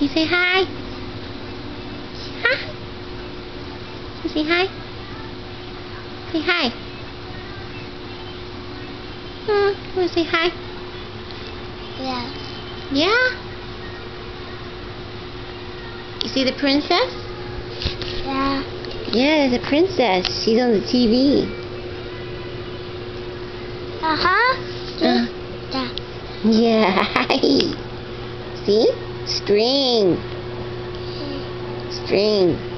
Can you say hi? Hi. Can you say hi? Say hi. You want to say hi? Yeah. Yeah? You see the princess? Yeah. Yeah, there's a princess. She's on the TV. Yeah. Yeah. See? String. String.